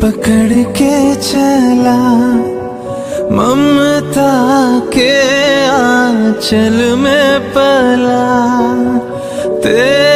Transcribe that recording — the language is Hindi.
पकड़ के चला, ममता के आंचल में पला। तेरे